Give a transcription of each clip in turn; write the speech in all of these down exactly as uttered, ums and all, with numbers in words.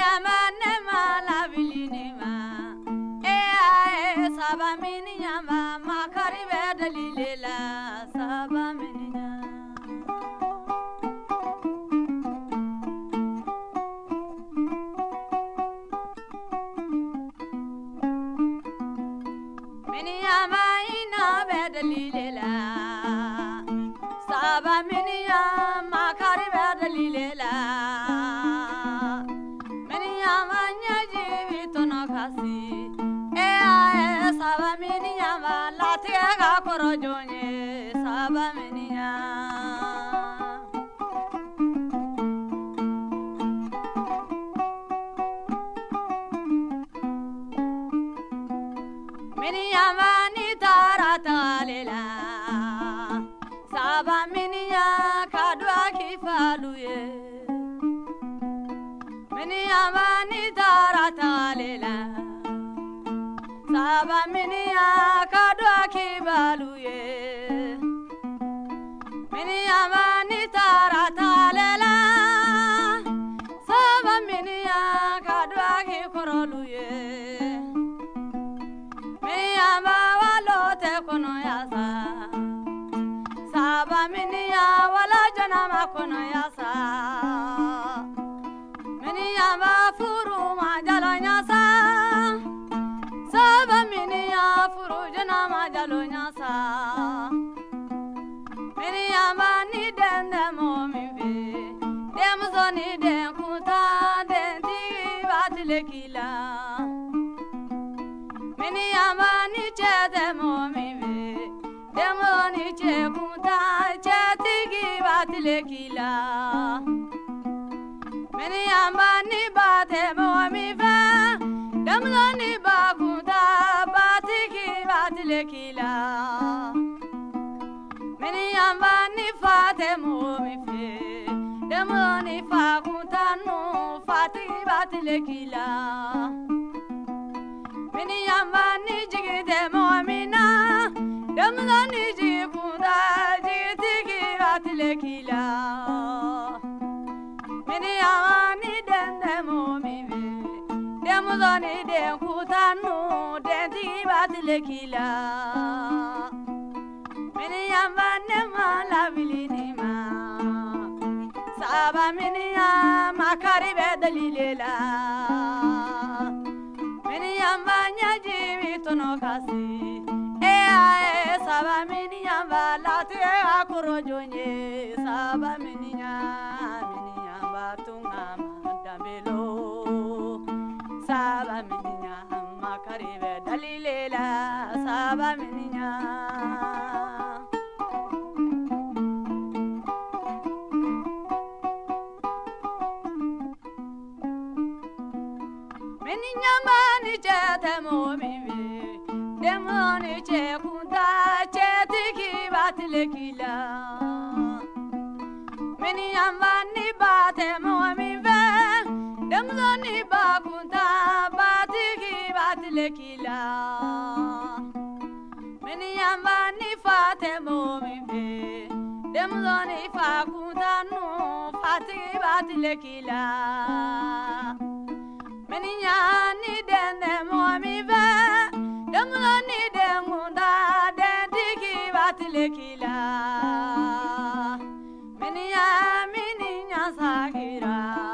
miniamane malabilinima eh saba miniama makaribe dalilela saba minia miniama ina be dalilela saba minia makaribe dalilela Saba miniya la tiga korojonye saba miniya miniya mani taratalela saba miniya kadwa kifaluye miniya mani taratalela Saba miniya kadwa kibaluye miniya mani taratalela Saba miniya kadwa kikoroluye miniya mawalote kono yasa Saba miniya wala janama kono yasa miniya mafuru majalo nyasa Saba miniya furu jana majalo nyasa miniya mani dende momive dem zoni den kuta den tigi batile kila miniya mani chete momive dem zoni che kuta che tigi batile kila miniya mani bate momive dem zoni bakuta batiki batile kila miniya mani fate momive dem zoni fakuta no fatiki batile kila miniya mani jigite momina dem zoni jikuta jitiki batile kila miniya mani dende momive dem zoni den kutanu den tigi batile kila miniya mani malabilinima Saba miniya makaribe dalilela miniya manya jivi tono kasi eh saba miniya balate akorojonye saba miniya miniya batunga madambelo Saba miniya makaribe dalilela saba miniya miniya mani chete momive demoni che kunta chete ki batile kila miniya mani bate momive demoni bakunta batiki batile kila miniya mani fate momive demoni fakunta no fatiki batile kila miniya ni dende momive demoni demunda dendiki batile kila miniya miniya sagira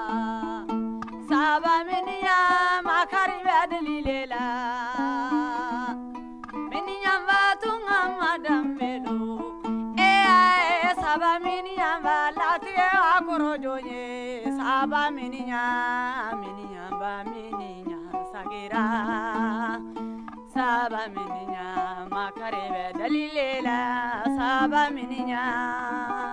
Saba miniya makaribe dalilela miniya batunga madambelo eh saba miniya balate akorojonye saba miniya miniya ba miniya sagira Saba miniya makaribe dalilela saba miniya